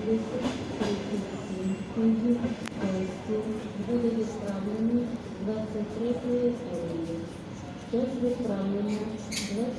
37 кубів тестів буде відправлено 23 серії. Тест відправлено